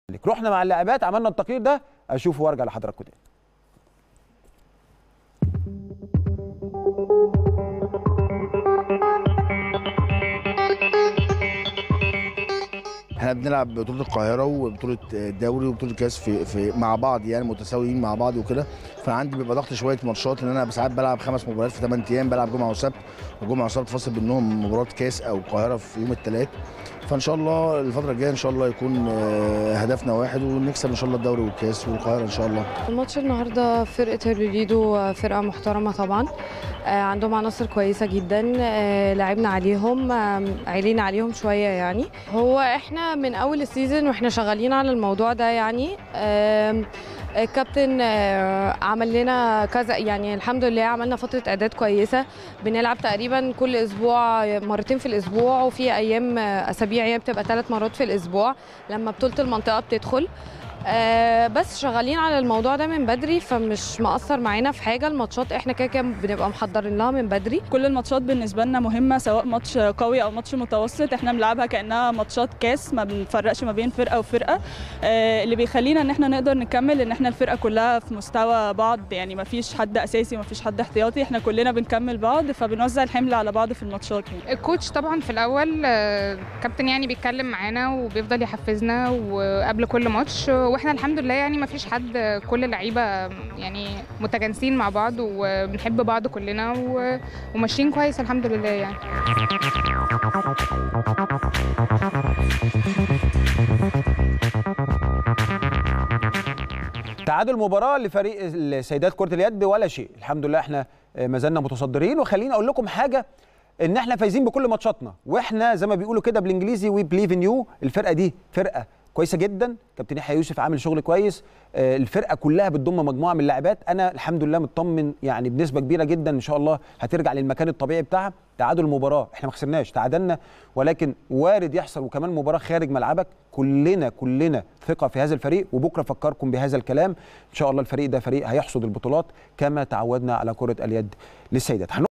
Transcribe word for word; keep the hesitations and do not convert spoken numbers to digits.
رحنا مع اللاعبات عملنا التقرير ده، اشوفه وارجع لحضراتكم تاني. احنا بنلعب بطولة القاهرة وبطولة الدوري وبطولة الكاس في, في مع بعض، يعني متساويين مع بعض وكده. فعندي بيبقى ضغط شوية ماتشات، لان انا ساعات بلعب خمس مباريات في ثمان ايام، بلعب جمعة وسبت، وجمعة وسبت فاصل بينهم مباراة كاس او القاهرة في يوم الثلاث. فان شاء الله الفترة الجاية ان شاء الله يكون هدفنا واحد ونكسب ان شاء الله الدوري والكاس والقاهرة ان شاء الله. الماتش النهارده فرقة الريدو فرقة محترمة طبعا، عندهم عناصر كويسة جدا، لعبنا عليهم، عيلينا عليهم شوية. يعني هو احنا من اول السيزون واحنا شغالين على الموضوع ده. يعني الكابتن عمل لنا كذا، يعني الحمد لله عملنا فترة اعداد كويسة، بنلعب تقريبا كل اسبوع مرتين في الاسبوع، وفي ايام اسابيع هي بتبقى ثلاث مرات في الاسبوع لما بطولة المنطقة بتدخل. آه بس شغالين على الموضوع ده من بدري، فمش مأثر معانا في حاجه. الماتشات احنا كده كده بنبقى محضرين لها من بدري. كل الماتشات بالنسبه لنا مهمه، سواء ماتش قوي او ماتش متوسط، احنا بنلعبها كانها ماتشات كاس، ما بنفرقش ما بين فرقه وفرقه. آه اللي بيخلينا ان احنا نقدر نكمل ان احنا الفرقه كلها في مستوى بعض، يعني ما فيش حد اساسي ما فيش حد احتياطي، احنا كلنا بنكمل بعض، فبنوزع الحمل على بعض في الماتشات. يعني الكوتش طبعا في الاول كابتن يعني بيتكلم معانا وبيفضل يحفزنا وقبل كل ماتش، واحنا الحمد لله يعني ما فيش حد، كل اللعيبه يعني متجانسين مع بعض وبنحب بعض كلنا وماشيين كويس الحمد لله. يعني تعادل مباراه لفريق السيدات كره اليد ولا شيء، الحمد لله احنا ما زلنا متصدرين. وخليني اقول لكم حاجه، ان احنا فايزين بكل ماتشاتنا، واحنا زي ما بيقولوا كده بالانجليزي وي بليف ان يو. الفرقه دي فرقه كويسه جدا، كابتن يحيى يوسف عامل شغل كويس، الفرقه كلها بتضم مجموعه من اللاعبات، انا الحمد لله مطمن يعني بنسبه كبيره جدا ان شاء الله هترجع للمكان الطبيعي بتاعها. تعادل المباراه احنا ما خسرناش، تعادلنا، ولكن وارد يحصل وكمان مباراه خارج ملعبك. كلنا كلنا ثقه في هذا الفريق، وبكره افكركم بهذا الكلام ان شاء الله. الفريق ده فريق هيحصد البطولات كما تعودنا على كره اليد للسيدات.